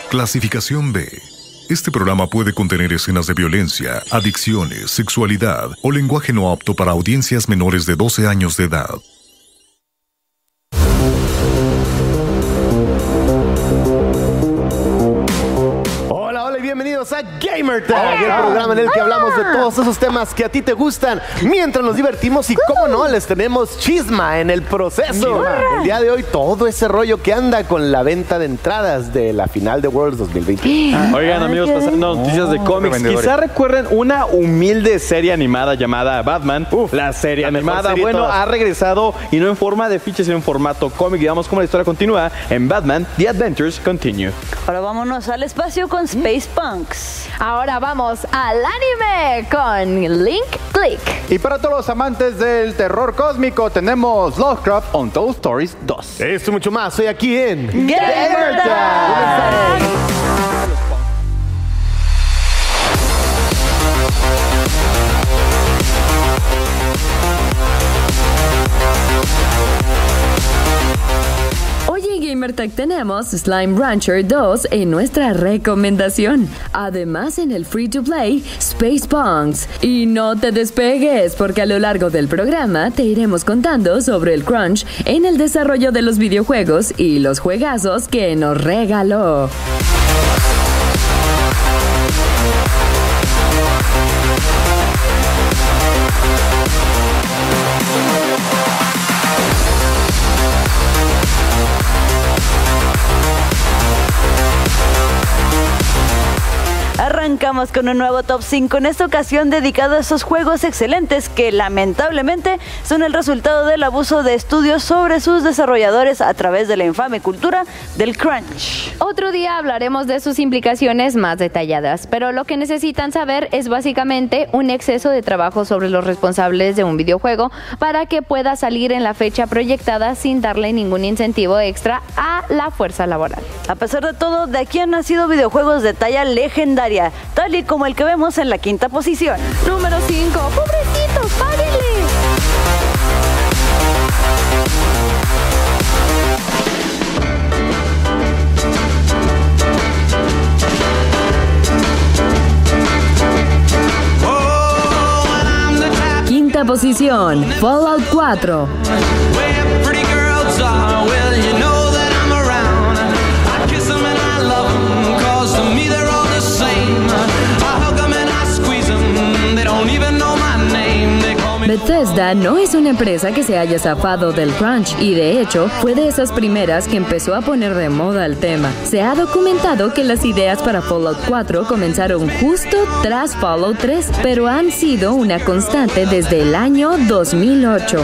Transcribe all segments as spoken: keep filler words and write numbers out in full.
Clasificación B. Este programa puede contener escenas de violencia, adicciones, sexualidad o lenguaje no apto para audiencias menores de doce años de edad. Bienvenidos a Gamer Tag, el programa en el que hablamos de todos esos temas que a ti te gustan mientras nos divertimos y, cómo no, les tenemos chisma en el proceso. El día de hoy, todo ese rollo que anda con la venta de entradas de la final de Worlds dos mil veinte. Oigan, amigos, pasando noticias de cómics. Quizá recuerden una humilde serie animada llamada Batman. Uf, la serie la animada, serie bueno, ha regresado y no en forma de fiches, sino en formato cómic. Digamos cómo la historia continúa en Batman, The Adventures Continue. Ahora vámonos al espacio con Space Punks. Ahora vamos al anime con Link Click. Y para todos los amantes del terror cósmico tenemos Lovecraft Untold Stories dos. Esto y mucho más hoy aquí en Gamer Tag. GamerTag tenemos Slime Rancher dos en nuestra recomendación. Además, en el Free to Play, Space Punks. Y no te despegues, porque a lo largo del programa te iremos contando sobre el crunch en el desarrollo de los videojuegos y los juegazos que nos regaló. Arrancamos con un nuevo Top cinco, en esta ocasión dedicado a esos juegos excelentes que lamentablemente son el resultado del abuso de estudios sobre sus desarrolladores a través de la infame cultura del crunch. Otro día hablaremos de sus implicaciones más detalladas, pero lo que necesitan saber es básicamente un exceso de trabajo sobre los responsables de un videojuego para que pueda salir en la fecha proyectada sin darle ningún incentivo extra a la fuerza laboral. A pesar de todo, de aquí han nacido videojuegos de talla legendaria, tal y como el que vemos en la quinta posición. Número cinco. ¡Pobrecitos, páguenle! Quinta posición, Fallout cuatro. Bethesda no es una empresa que se haya zafado del crunch y de hecho fue de esas primeras que empezó a poner de moda el tema. Se ha documentado que las ideas para Fallout cuatro comenzaron justo tras Fallout tres, pero han sido una constante desde el año dos mil ocho.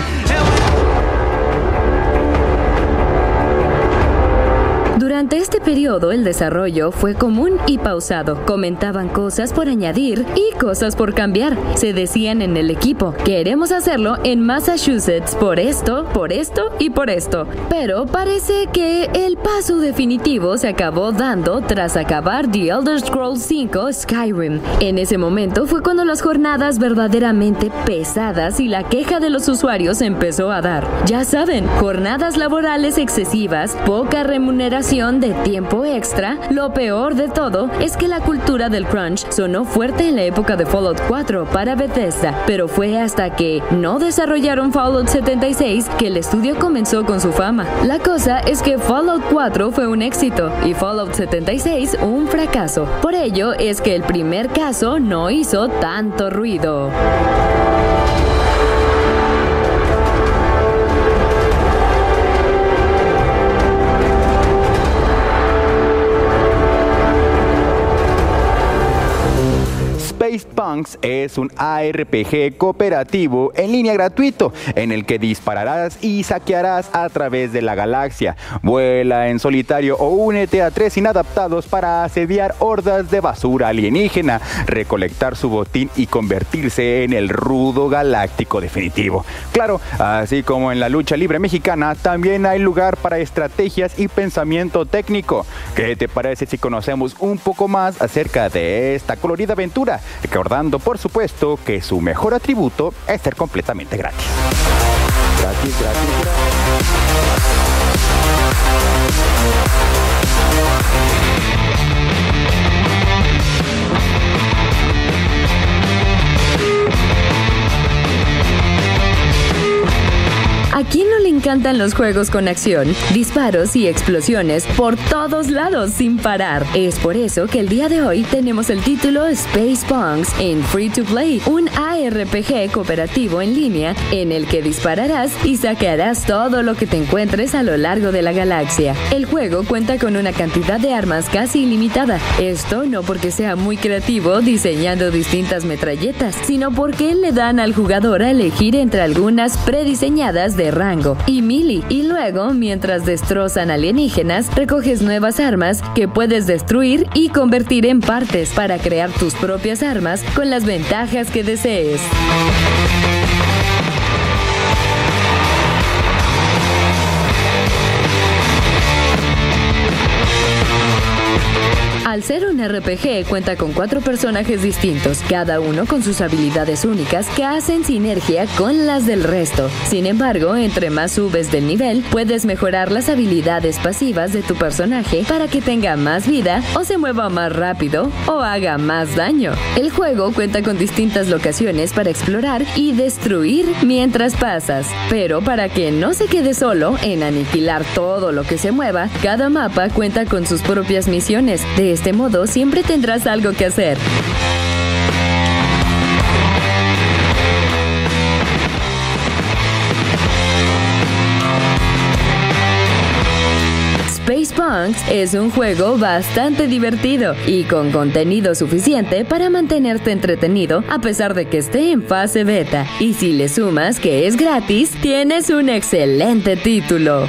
Durante este periodo el desarrollo fue común y pausado. Comentaban cosas por añadir y cosas por cambiar. Se decían en el equipo, queremos hacerlo en Massachusetts por esto, por esto y por esto. Pero parece que el paso definitivo se acabó dando tras acabar The Elder Scrolls cinco Skyrim. En ese momento fue cuando las jornadas verdaderamente pesadas y la queja de los usuarios empezó a dar. Ya saben, jornadas laborales excesivas, poca remuneración de tiempo extra. Lo peor de todo es que la cultura del crunch sonó fuerte en la época de Fallout cuatro para Bethesda, pero fue hasta que no desarrollaron Fallout setenta y seis que el estudio comenzó con su fama. La cosa es que Fallout cuatro fue un éxito y Fallout setenta y seis un fracaso. Por ello es que el primer caso no hizo tanto ruido. Space Punks es un A R P G cooperativo en línea gratuito en el que dispararás y saquearás a través de la galaxia. Vuela en solitario o únete a tres inadaptados para asediar hordas de basura alienígena, recolectar su botín y convertirse en el rudo galáctico definitivo. Claro, así como en la lucha libre mexicana, también hay lugar para estrategias y pensamiento técnico. ¿Qué te parece si conocemos un poco más acerca de esta colorida aventura? Recordando, por supuesto, que su mejor atributo es ser completamente gratis. Gratis, gratis, gratis. encantan los juegos con acción, disparos y explosiones por todos lados sin parar. Es por eso que el día de hoy tenemos el título Space Punks en Free to Play, un A R P G cooperativo en línea en el que dispararás y saquearás todo lo que te encuentres a lo largo de la galaxia. El juego cuenta con una cantidad de armas casi ilimitada. Esto no porque sea muy creativo diseñando distintas metralletas, sino porque le dan al jugador a elegir entre algunas prediseñadas de rango y melee, y luego, mientras destrozan alienígenas, recoges nuevas armas que puedes destruir y convertir en partes para crear tus propias armas con las ventajas que desees. Al ser un R P G, cuenta con cuatro personajes distintos, cada uno con sus habilidades únicas que hacen sinergia con las del resto. Sin embargo, entre más subes del nivel, puedes mejorar las habilidades pasivas de tu personaje para que tenga más vida, o se mueva más rápido, o haga más daño. El juego cuenta con distintas locaciones para explorar y destruir mientras pasas. Pero para que no se quede solo en aniquilar todo lo que se mueva, cada mapa cuenta con sus propias misiones. De este modo, siempre tendrás algo que hacer. Space Punks es un juego bastante divertido y con contenido suficiente para mantenerte entretenido a pesar de que esté en fase beta. Y si le sumas que es gratis, tienes un excelente título.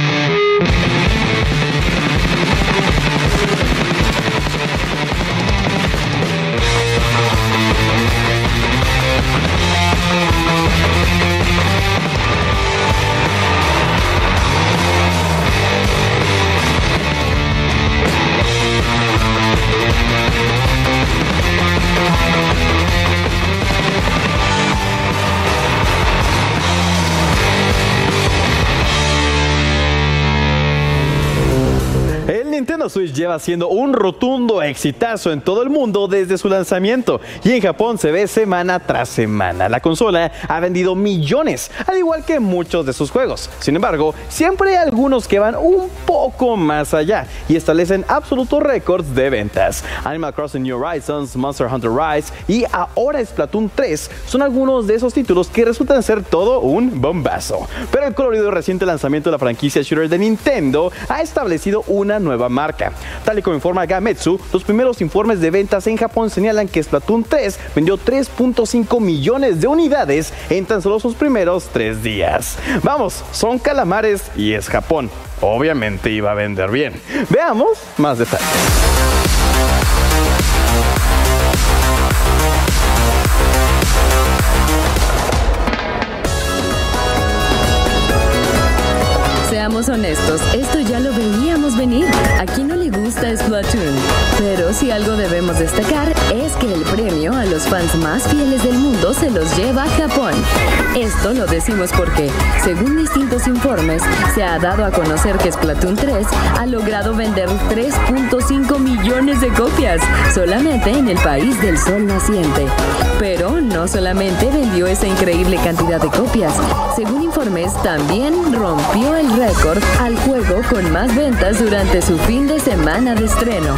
Nintendo Switch lleva siendo un rotundo exitazo en todo el mundo desde su lanzamiento y en Japón se ve semana tras semana. La consola ha vendido millones, al igual que muchos de sus juegos. Sin embargo, siempre hay algunos que van un poco más allá y establecen absolutos récords de ventas. Animal Crossing New Horizons, Monster Hunter Rise y ahora Splatoon tres son algunos de esos títulos que resultan ser todo un bombazo. Pero el colorido y reciente lanzamiento de la franquicia shooter de Nintendo ha establecido una nueva marca. Tal y como informa Gametsu, los primeros informes de ventas en Japón señalan que Splatoon tres vendió tres punto cinco millones de unidades en tan solo sus primeros tres días. Vamos, son calamares y es Japón. Obviamente iba a vender bien. Veamos más detalles. Seamos honestos, esto ya lo veíamos venir. ¿A quién no le gusta Splatoon? Pero si algo debemos destacar es que el premio a los fans más fieles del mundo se los lleva Japón. Esto lo decimos porque, según distintos informes, se ha dado a conocer que Splatoon tres ha logrado vender tres punto cinco millones de copias solamente en el país del sol naciente. Pero no solamente vendió esa increíble cantidad de copias. Según informes, también rompió el récord al juego con más ventas durante su fin de semana de estreno.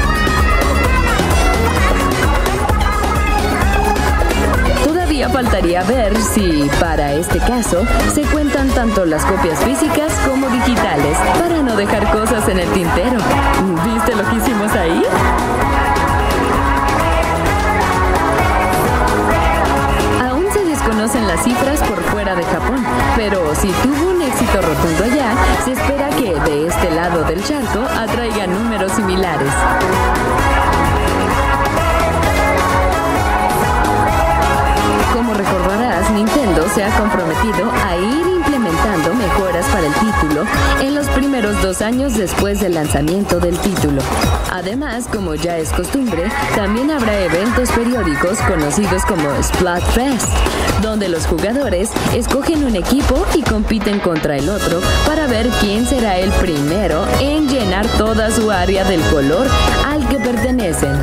Todavía faltaría ver si, para este caso, se cuentan tanto las copias físicas como digitales, para no dejar cosas en el tintero. ¿Viste lo que hicimos ahí? Aún se desconocen las cifras por fuera de Japón, pero si tuvo un éxito rotundo allá, se espera que de este lado del charco atraiga números similares. Como recordarás, Nintendo se ha comprometido a ir implementando mejoras para el título en los primeros dos años después del lanzamiento del título. Además, como ya es costumbre, también habrá eventos periódicos conocidos como Splatfest, donde los jugadores escogen un equipo y compiten contra el otro para ver quién será el primero en llenar toda su área del color al que pertenecen.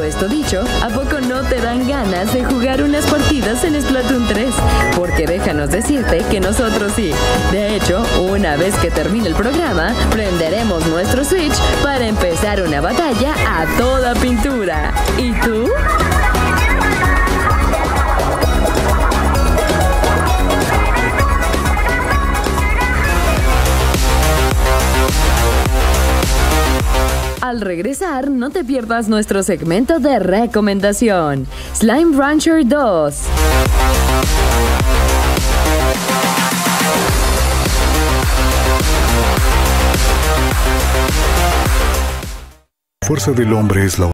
esto dicho, ¿a poco no te dan ganas de jugar unas partidas en Splatoon tres? Porque déjanos decirte que nosotros sí. De hecho, una vez que termine el programa, prenderemos nuestro Switch para empezar una batalla a toda pintura. ¿Y tú? Al regresar, no te pierdas nuestro segmento de recomendación, Slime Rancher dos. La fuerza del hombre es la